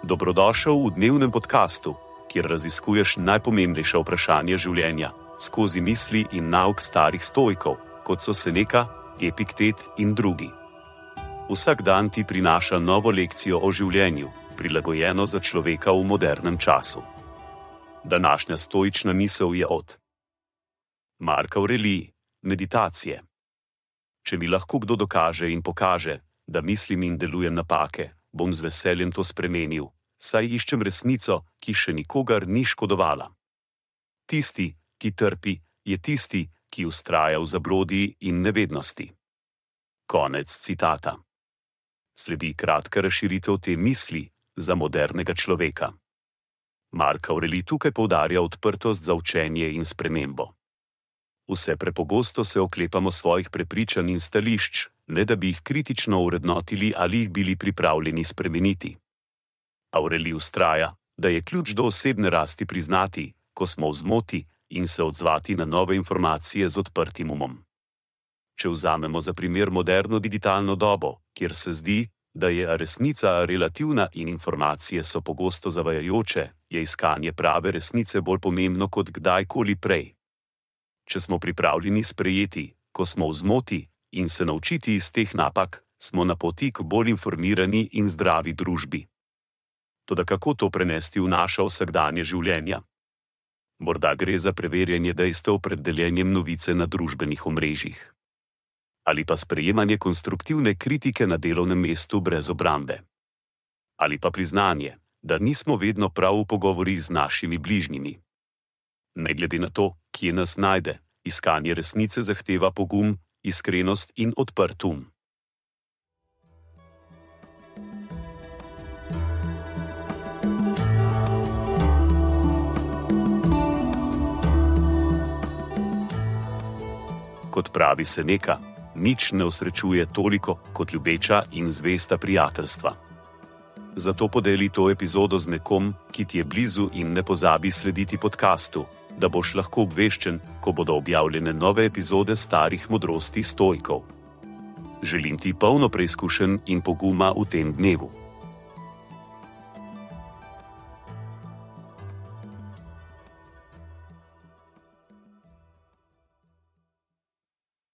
Dobrodošel v dnevnem podkastu, kjer raziskuješ najpomembnejša vprašanja življenja skozi misli in nauk starih stoikov, kot so Seneca, Epiktet in drugi. Vsak dan ti prinaša novo lekcijo o življenju, prilagojeno za človeka v modernem času. Današnja stoična misel je od Marka Aurelij, meditacije. Če mi lahko kdo dokaže in pokaže, da mislim in delujem napake, bom z veseljem to spremenil, saj iščem resnico, ki še nikogar ni škodovala. Tisti, ki trpi, je tisti, ki vztraja v zablodi in nevednosti. Konec citata. Sledi kratka razširitev te misli za modernega človeka. Mark Aurelij tukaj poudarja odprtost za učenje in spremembo. Vse prepogosto se oklepamo svojih prepričanj in stališč, ne da bi jih kritično urednotili ali jih bili pripravljeni spremeniti. Aurelij vztraja, da je ključ do osebne rasti priznati, ko smo v zmoti, in se odzvati na nove informacije z odprtim umom. Če vzamemo za primer moderno digitalno dobo, kjer se zdi, da je resnica relativna in informacije so pogosto zavajajoče, je iskanje prave resnice bolj pomembno kot kdajkoli prej. Če smo pripravljeni sprejeti, ko smo v zmoti, in se naučiti iz teh napak, smo na poti k bolj informirani in zdravi družbi. Toda kako to prenesti v naša vsakdanje življenja? Morda gre za preverjanje dejstev pred deljenjem novice na družbenih omrežjih. Ali pa sprejemanje konstruktivne kritike na delovnem mestu brez obrambe. Ali pa priznanje, da nismo vedno prav v pogovorih z našimi bližnjimi. Ne glede na to, kje nas najde, iskanje resnice zahteva pogum, iskrenost in odprt um. Kot pravi Seneca, nič ne osrečuje toliko kot ljubeča in zvesta prijateljstva. Zato podeli to epizodo z nekom, ki ti je blizu, in ne pozabi slediti podkastu, da boš lahko obveščen, ko bodo objavljene nove epizode starih modrosti stoikov. Želim ti polno preizkušenj in poguma v tem dnevu.